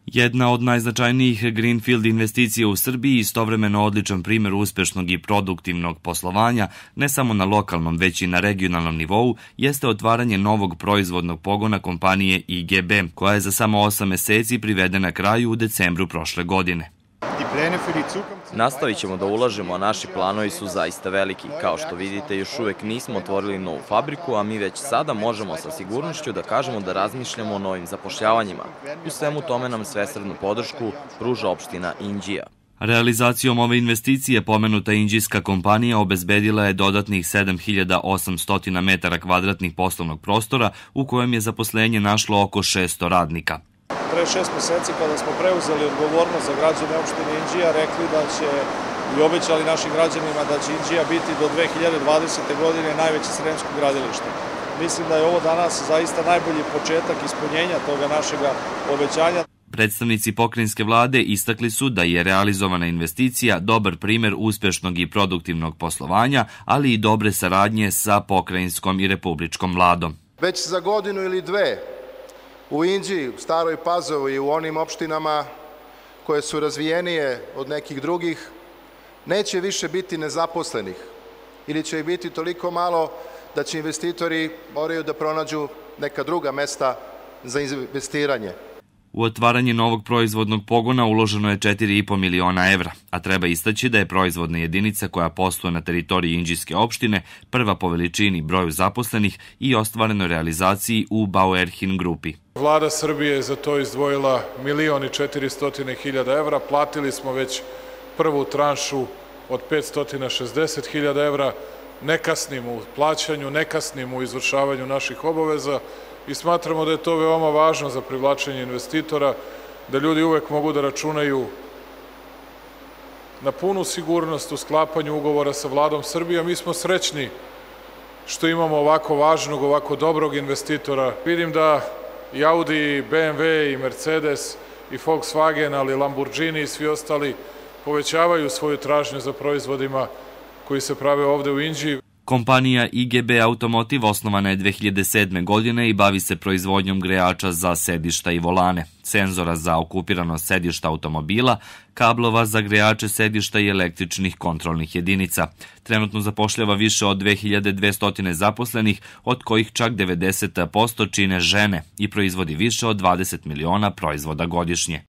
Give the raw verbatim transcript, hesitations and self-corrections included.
Jedna od najznačajnijih greenfield investicija u Srbiji, istovremeno odličan primjer uspešnog i produktivnog poslovanja, ne samo na lokalnom, već i na regionalnom nivou, jeste otvaranje novog proizvodnog pogona kompanije I G B, koja je za samo osam meseci privedena kraju u decembru prošle godine. Nastavit ćemo da ulažemo, a naši planovi su zaista veliki. Kao što vidite, još uvek nismo otvorili novu fabriku, a mi već sada možemo sa sigurnošću da kažemo da razmišljamo o novim zapošljavanjima. U svemu tome nam svesrdnu podršku pruža opština Inđija. Realizacijom ove investicije pomenuta inđijska kompanija obezbedila je dodatnih sedam hiljada osamsto metara kvadratnih poslovnog prostora, u kojem je zaposlenje našlo oko šesto radnika. Pre šest meseci kada smo preuzeli odgovornost za građane opštine Inđija, rekli da će i obećali našim građanima da će Inđija biti do dve hiljade dvadesete. godine najveće sremsko gradilište. Mislim da je ovo danas zaista najbolji početak ispunjenja toga našega obećanja. Predstavnici pokrajinske vlade istakli su da je realizovana investicija dobar primer uspešnog i produktivnog poslovanja, ali i dobre saradnje sa pokrajinskom i republičkom vladom. Već za godinu ili dve u Inđiji, u Staroj Pazovi i u onim opštinama koje su razvijenije od nekih drugih, neće više biti nezaposlenih ili će ih biti toliko malo da će investitori moraju da pronađu neka druga mesta za investiranje. U otvaranje novog proizvodnog pogona uloženo je četiri i po miliona evra, a treba istaći da je proizvodna jedinica koja posluje na teritoriji Inđijske opštine prva po veličini, broju zaposlenih i ostvarenoj realizaciji u Bauerhin grupi. Vlada Srbije je za to izdvojila milion i četiristo hiljada evra, platili smo već prvu tranšu od petsto šezdeset hiljada evra, ne kasnimo u plaćanju, ne kasnimo u izvršavanju naših obaveza, i smatramo da je to veoma važno za privlačenje investitora, da ljudi uvek mogu da računaju na punu sigurnost u sklapanju ugovora sa Vladom Srbije. Mi smo srećni što imamo ovako važnog, ovako dobrog investitora. Vidim da i Audi, i B M W, i Mercedes, i Volkswagen, ali i Lamborghini i svi ostali povećavaju svoju tražnju za proizvodima koji se prave ovde u Inđiji. Kompanija I G B Automotive osnovana je dve hiljade sedme. godine i bavi se proizvodnjom grejača za sedišta i volane, senzora za okupiranost sedišta automobila, kablova za grejače sedišta i električnih kontrolnih jedinica. Trenutno zapošljava više od dve hiljade dvesta zaposlenih, od kojih čak devedeset posto čine žene i proizvodi više od dvadeset miliona proizvoda godišnje.